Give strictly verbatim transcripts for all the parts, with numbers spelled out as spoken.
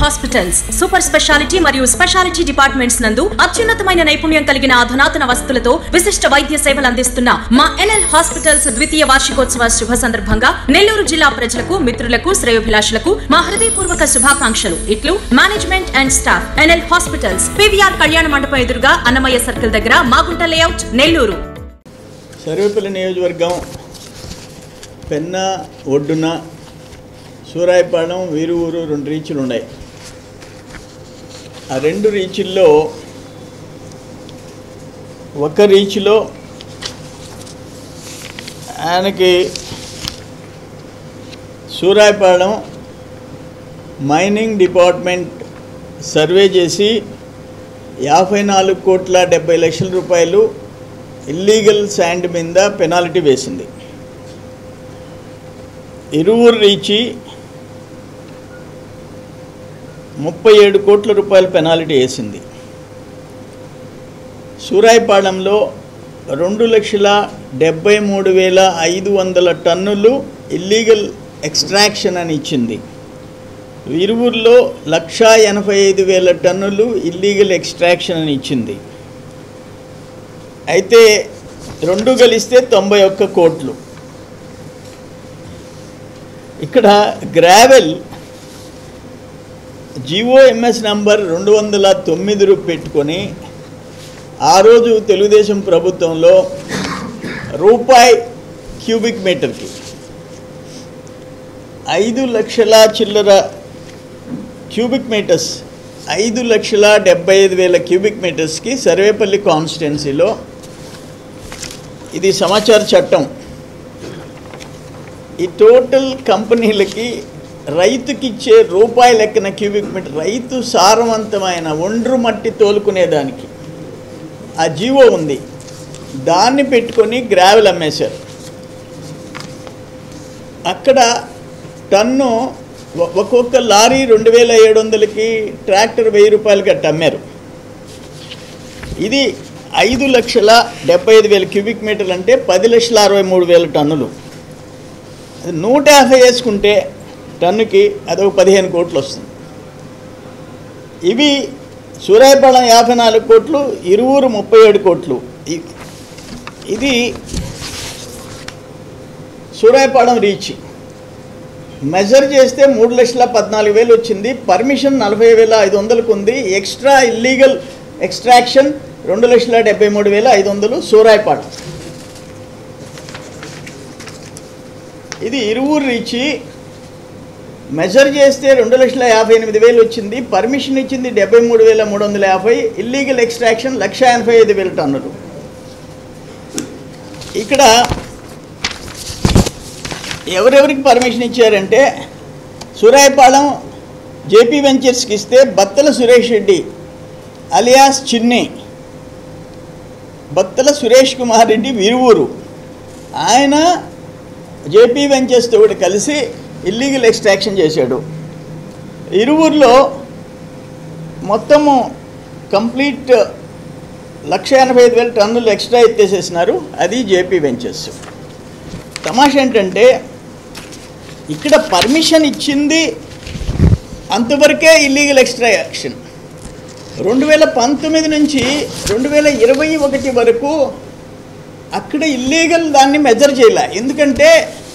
Hospitals super speciality మరియు speciality departments నందు అత్యున్నతమైన నైపుణ్యం కలిగిన అధునాతన వసతులతో విశిష్ట వైద్య సేవలు అందిస్తున్న మా ఎన్ఎల్ హాస్పిటల్స్ ద్వితీయ వార్షికోత్సవ శుభ సందర్భంగా నెల్లూరు జిల్లా ప్రజలకు మిత్రులకు శ్రేయోభిలాషులకు మా హృదయపూర్వక శుభాకాంక్షలు. ఇట్లు management and staff. NL hospitals, PVR కళ్యాణ మండపం ఎదురుగా అన్నమయ్య సర్కిల్ దగ్గర, మాగుంట లేఅవుట్, నెల్లూరు. సర్వేపల్లి నియోజకవర్గం పెన్నా ఒడ్డున సూరాయపాలెం వీరువూరు రెండు రీచ్లు ఉన్నాయి. ఆ రెండు రీచ్ల్లో ఒక రీచ్లో ఆయనకి సూరాయపాలెం మైనింగ్ డిపార్ట్మెంట్ సర్వే చేసి యాభై నాలుగు కోట్ల డెబ్బై లక్షల రూపాయలు ఇల్లీగల్ శాండ్ మీద పెనాల్టీ వేసింది. ఇరువురు రీచి ముప్పై ఏడు కోట్ల రూపాయల పెనాల్టీ వేసింది. సూరాయపాలెంలో రెండు లక్షల డెబ్బై మూడు వేల ఐదు వందల టన్నులు ఇల్లీగల్ ఎక్స్ట్రాక్షన్ అని ఇచ్చింది. ఇరువురులో లక్షా ఎనభై ఐదు వేల టన్నులు ఇల్లీగల్ ఎక్స్ట్రాక్షన్ అని ఇచ్చింది. అయితే రెండు కలిస్తే తొంభై ఒక్క కోట్లు. ఇక్కడ గ్రావెల్ జిఓఎంఎస్ నంబర్ రెండు వందల తొమ్మిది రూ పెట్టుకొని ఆ రోజు తెలుగుదేశం ప్రభుత్వంలో రూపాయి క్యూబిక్ మీటర్కి ఐదు లక్షల చిల్లర క్యూబిక్ మీటర్స్ ఐదు లక్షల డెబ్బై ఐదు వేల క్యూబిక్ మీటర్స్కి సర్వేపల్లి కాన్స్టిట్యున్సీలో ఇది సమాచార చట్టం. ఈ టోటల్ కంపెనీలకి రైతుకి ఇచ్చే రూపాయి లెక్కన క్యూబిక్ మీటర్ రైతు సారవంతమైన ఒండ్రు మట్టి తోలుకునేదానికి ఆ జీవో ఉంది. దాన్ని పెట్టుకొని గ్రావెల్ అమ్మేశారు. అక్కడ టన్ను ఒక్కొక్క లారీ రెండు వేల ఏడు వందలకి ట్రాక్టర్ వెయ్యి రూపాయలకి అట్ట అమ్మారు. ఇది ఐదు లక్షల డెబ్బై ఐదు వేల క్యూబిక్ మీటర్లు అంటే పది లక్షల అరవై మూడు వేల టన్నులు. అది నూట యాభై వేసుకుంటే టన్నుకి అదొక పదిహేను కోట్లు వస్తుంది. ఇవి సూరాయపాలెం యాభై నాలుగు కోట్లు, ఇరువురు ముప్పై ఏడు కోట్లు. ఇది సూరాయపాలెం రీచ్ మెజర్ చేస్తే మూడు లక్షల పద్నాలుగు వేలు వచ్చింది. పర్మిషన్ నలభై వేల ఐదు వందలకు ఉంది. ఎక్స్ట్రా ఇల్లీగల్ ఎక్స్ట్రాక్షన్ రెండు లక్షల డెబ్బై మూడు వేల ఐదు వందలు సూరాయపాలెం. ఇది ఇరువురు రీచి మెజర్ చేస్తే రెండు లక్షల యాభై ఎనిమిది వేలు వచ్చింది. పర్మిషన్ ఇచ్చింది డెబ్బై మూడు వేల మూడు వందల యాభై. ఇల్లీగల్ ఎక్స్ట్రాక్షన్ లక్ష ఎనభై ఐదు వేల టన్నులు. ఇక్కడ ఎవరెవరికి పర్మిషన్ ఇచ్చారంటే సూరాయపాలెం జేపీ వెంచర్స్కి ఇస్తే బత్తల సురేష్ రెడ్డి అలియాస్ చిన్ని, బత్తల సురేష్ కుమార్ రెడ్డి వీరువూరు, ఆయన జేపీ వెంచర్స్తో కూడా కలిసి ఇల్లీగల్ ఎక్స్ట్రాక్షన్ చేశాడు. ఇరువురులో మొత్తము కంప్లీట్ లక్ష ఎనభై ఐదు వేల టన్నులు ఎక్స్ట్రా ఎత్తేసేసినారు. అది జేపీ వెంచర్స్. తమాషా ఏంటంటే ఇక్కడ పర్మిషన్ ఇచ్చింది అంతవరకే ఇల్లీగల్ ఎక్స్ట్రాక్షన్. రెండు వేల పంతొమ్మిది నుంచి రెండు వేల ఇరవై ఒకటి వరకు అక్కడ ఇల్లీగల్ దాన్ని మెజర్ చేయలే. ఎందుకంటే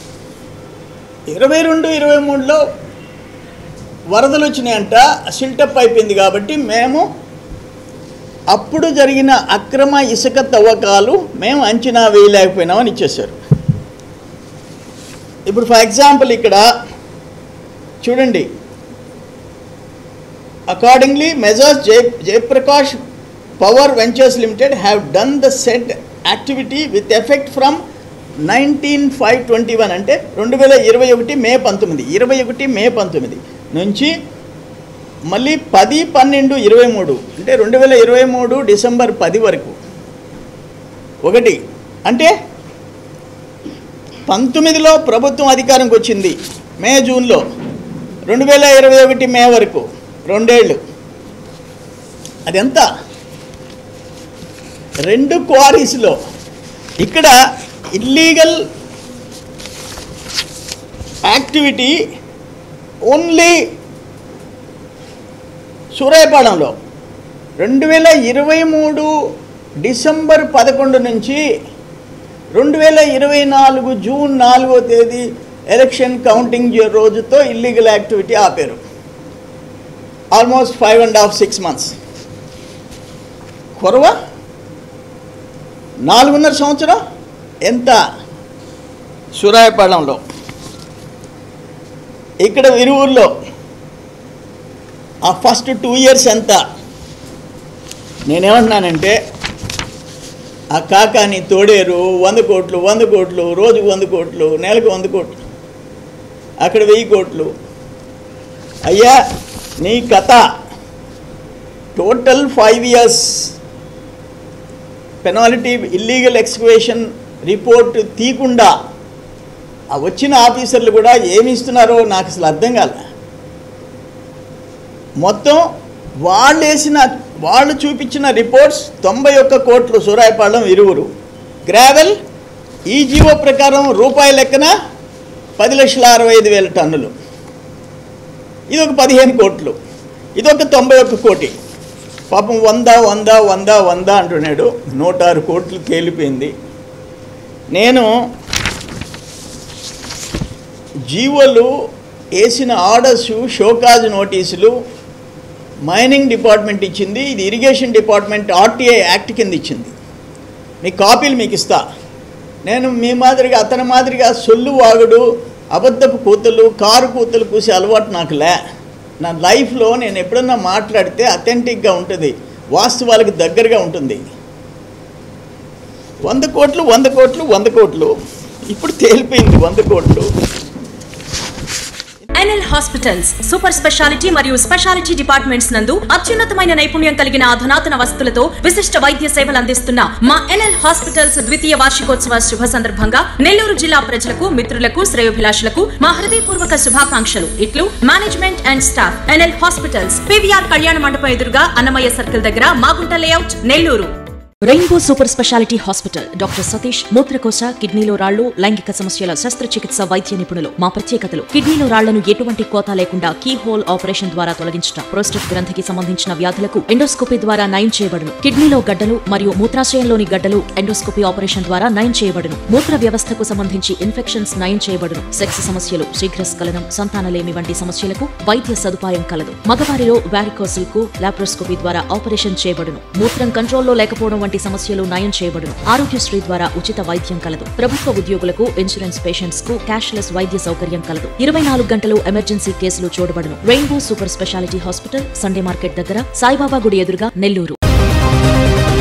ఇరవై రెండు ఇరవై మూడులో వరదలు వచ్చినాయంట, సిల్టప్ అయిపోయింది. కాబట్టి మేము అప్పుడు జరిగిన అక్రమ ఇసుక తవ్వకాలు మేము అంచనా వేయలేకపోయినామని ఇచ్చేశారు. ఇప్పుడు ఫర్ ఎగ్జాంపుల్ ఇక్కడ చూడండి, accordingly measures Jaya Jaiprakash power ventures limited have done the said activity with effect from nineteen five twenty one అంటే రెండు వేల ఇరవై ఒకటి మే పంతొమ్మిది ఇరవై ఒకటి మే పంతొమ్మిది నుంచి మళ్ళీ పది పన్నెండు ఇరవై మూడు అంటే రెండు వేల ఇరవై మూడు డిసెంబర్ పది వరకు ఒకటి అంటే పంతొమ్మిదిలో ప్రభుత్వం అధికారంకి వచ్చింది. మే జూన్లో రెండు వేల ఇరవై ఒకటి మే వరకు రెండేళ్ళు. అదెంత? రెండు క్వారీస్లో ఇక్కడ ఇల్లీగల్ యాక్టివిటీ ఓన్లీ సూరాయపాలెంలో రెండు వేల ఇరవై మూడు డిసెంబర్ పదకొండు నుంచి రెండు వేల ఇరవై నాలుగు జూన్ నాలుగో తేదీ ఎలక్షన్ కౌంటింగ్ రోజుతో ఇల్లీగల్ యాక్టివిటీ ఆపారు. Almost five and half six months కొరవ నాలుగున్నర సంవత్సరం ఎంత సూరాయపాలెంలో. ఇక్కడ ఇరువురులో ఆ ఫస్ట్ టూ ఇయర్స్ ఎంత నేనేమంటున్నానంటే ఆ కాకాని తోడేరు వంద కోట్లు వంద కోట్లు రోజుకు వంద కోట్లు నెలకు వంద కోట్లు అక్కడ వెయ్యి కోట్లు. అయ్యా నీ కథ total five years penalty illegal excavation report తీయకుండా ఆ వచ్చిన ఆఫీసర్లు కూడా ఏమి ఇస్తున్నారో నాకు అసలు అర్థం కాల. మొత్తం వాళ్ళు వేసిన వాళ్ళు చూపించిన రిపోర్ట్స్ తొంభై ఒక్క కోట్లు సూరాయపాలెం ఇరువురు. గ్రావెల్ ఈ జీవో ప్రకారం రూపాయి లెక్కన పది లక్షల అరవై ఐదు వేల టన్నులు, ఇదొక పదిహేను కోట్లు, ఇదొక తొంభై ఒక్క కోటి. పాపం వంద వంద వంద వంద అంటున్నాడు. నూట ఆరు కోట్లు తేలిపోయింది. నేను జీవోలు వేసిన ఆర్డర్స్ షోకాజ్ నోటీసులు మైనింగ్ డిపార్ట్మెంట్ ఇచ్చింది, ఇది ఇరిగేషన్ డిపార్ట్మెంట్ ఆర్టీఐ యాక్ట్ కింద ఇచ్చింది. మీ కాపీలు మీకు ఇస్తా. నేను మీ మాదిరిగా అతని మాదిరిగా సొల్లు వాగుడు అబద్ధపు కూతులు కారు కూతులు కూసే అలవాటు నాకు లే. నా లైఫ్లో నేను ఎప్పుడన్నా మాట్లాడితే అథెంటిక్గా ఉంటుంది, వాస్తవాలకు దగ్గరగా ఉంటుంది. వంద కోట్లు వంద కోట్లు వంద కోట్లు ఇప్పుడు తేలిపోయింది వంద కోట్లు. ఎన్ఎల్ హాస్పిటల్స్ సూపర్ స్పెషాలిటీ మరియు స్పెషాలిటీ డిపార్ట్మెంట్స్ నందు అత్యున్నతమైన నైపుణ్యం కలిగిన అధునాతన వస్తువులతో విశిష్ట వైద్య సేవలు అందిస్తున్న మా ఎన్ఎల్ హాస్పిటల్స్ ద్వితీయ వార్షికోత్సవ శుభ సందర్భంగా నెల్లూరు జిల్లా ప్రజలకు మిత్రులకు శ్రేయోభిలాషులకు మా హృదయపూర్వక శుభాకాంక్షలు. ఇట్లు management and staff. NL hospitals PVR కళ్యాణ మండపం ఎదురుగా అన్నమయ్య సర్కిల్ దగ్గర Magunta layout Nellore. Rainbow super speciality hospital doctor Satish మూత్రకోశ కిడ్నీలో రాళ్లు లైంగిక సమస్యల శస్త్రచికిత్స వైద్య నిపుణులు. మా ప్రత్యేకతలు కిడ్నీలో రాళ్లను ఎటువంటి కోత లేకుండా కీ హోల్ ఆపరేషన్ ద్వారా తొలగించడం, ప్రోస్టేట్ గ్రంథికి సంబంధించిన వ్యాధులకు ఎండోస్కోపీ ద్వారా నయం చేయబడును. కిడ్నీలో గడ్డలు మరియు మూత్రాశయంలోని గడ్డలు ఎండోస్కోపీ ఆపరేషన్ ద్వారా నయం చేయబడును. మూత్ర వ్యవస్థకు సంబంధించి ఇన్ఫెక్షన్స్ నయం చేయబడును. సెక్స్ సమస్యలు, శీఘ్రస్ఖలనం, సంతానలేమి వంటి సమస్యలకు వైద్య సదుపాయం కలదు. మగవారిలో వారికోసిల్ కు లాప్రోస్కోపీ ద్వారా ఆపరేషన్ చేయబడును. మూత్రం కంట్రోల్లో లేకపోవడం వంటి సమస్యలు నయం చేయబడును. ఆరోగ్యశ్రీ ద్వారా ఉచిత వైద్యం కలదు. ప్రభుత్వ ఉద్యోగులకు, ఇన్సూరెన్స్ పేషెంట్స్ కు క్యాష్లెస్ వైద్య సౌకర్యం కలదు. ఇరవై నాలుగు గంటలు ఎమర్జెన్సీ కేసులు చూడబడును. Rainbow super speciality hospital, Sunday market దగ్గర, సాయిబాబా గుడి ఎదురుగా, నెల్లూరు.